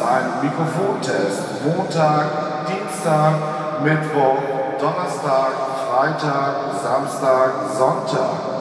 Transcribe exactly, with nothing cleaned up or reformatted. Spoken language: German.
ein Mikrofontest. Montag, Dienstag, Mittwoch, Donnerstag, Freitag, Samstag, Sonntag.